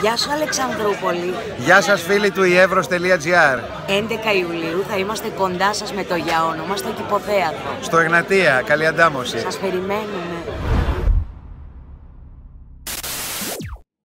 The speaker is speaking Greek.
Γεια σου Αλεξανδρούπολη. Γεια σας φίλοι του ievros.gr. 11 Ιουλίου θα είμαστε κοντά σας με το για όνομα στο Κηποθέατρο. Στο Εγνατία, καλή αντάμωση. Σας περιμένουμε.